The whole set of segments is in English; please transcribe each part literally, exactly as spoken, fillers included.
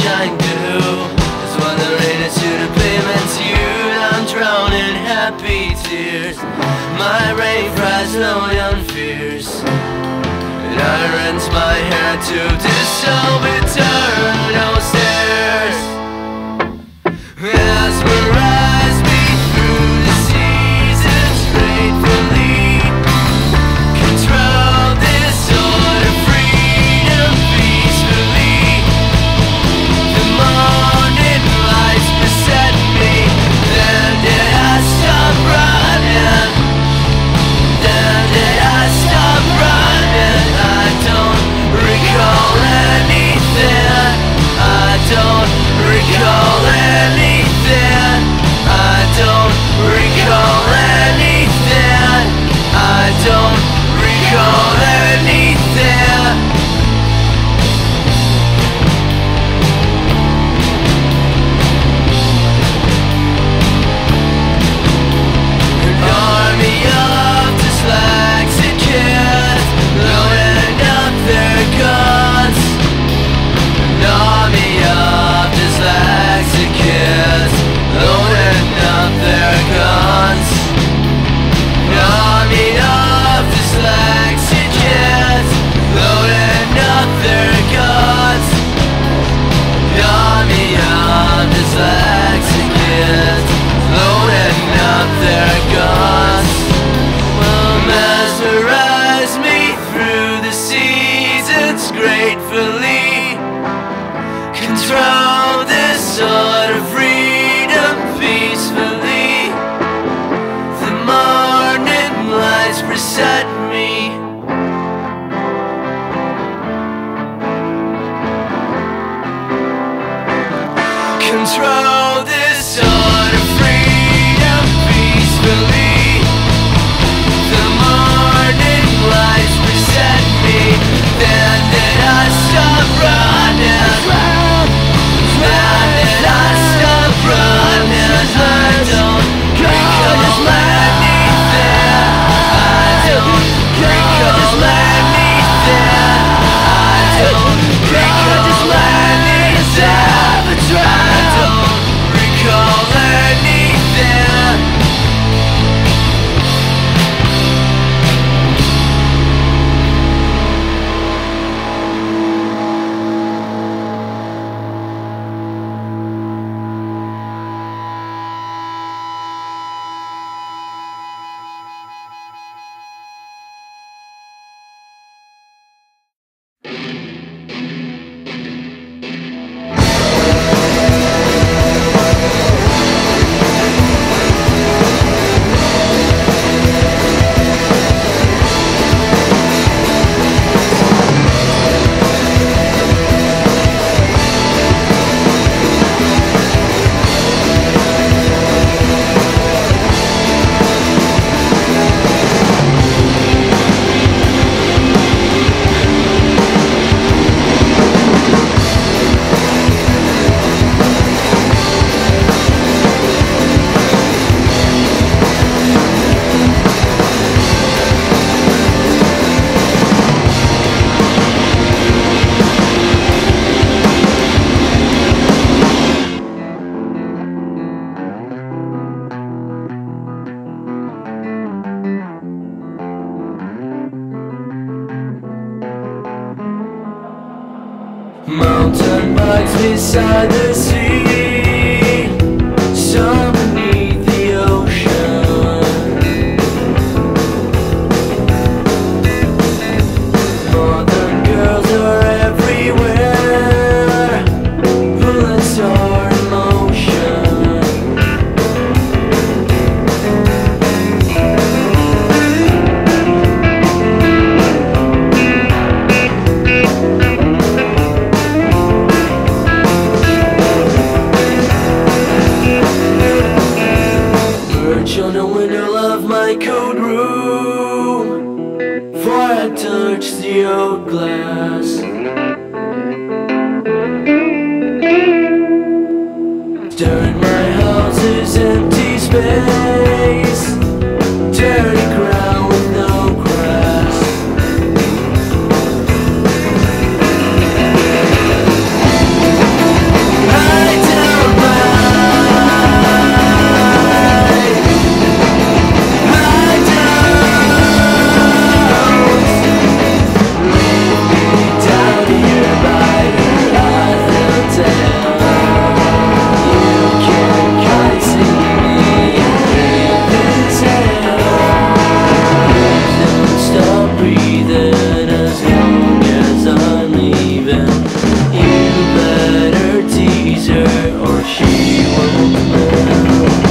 sunshine do is when the rain is to the pavements used. I'm drowning happy tears. My rain cries no young fears, and I rinse my hair to dissolve eternal stairs. Mesmerize me through the seasons gratefully. Control this sort of freedom peacefully. The morning lights beset me. Then did I stop running? Then did I stop running? I don't recall anything. I don't recall anything. I don't recall anything. I don't recall anything. An army of dyslexic kids loading up their guns. An army of dyslexic kids loading up their guns. An army of dyslexic kids loading up their guns. An army of dyslexic kids loading up their guns. Will mesmerize me through the seasons gratefully. Control this sort of freedom peacefully. The morning lights beset me. Control this sort of freedom peacefully. The morning lights beset me. Then did I stop running? Then did I stop running? I don't recall anything. I don't recall anything. I don't recall anything. I don't recall anything. Mountain bikes beside the sea, some beneath the ocean. Modern girls are everywhere, bullets are in motion. On the window of my coat room, for I touched the old glass. Staring my house's empty space, dirty ground with no grass. answer or she won't live.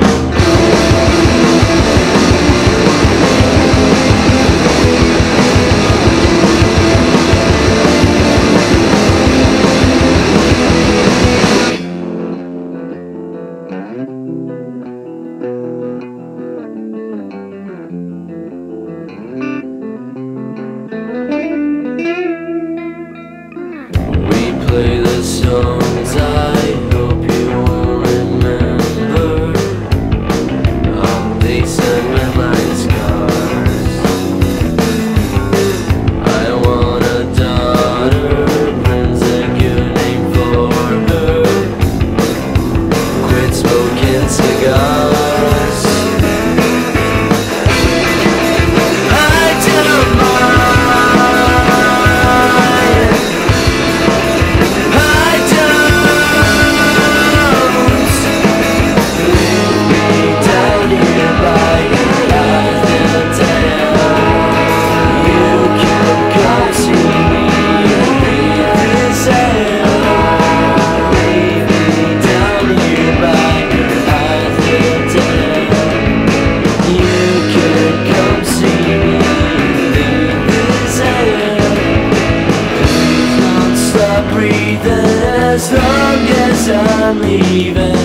Play the songs I hope you will remember. All these and midnight scars. I want a daughter, brings a good name for her. Quit smoking cigars. I don't mind. Breathing as long as I'm leaving.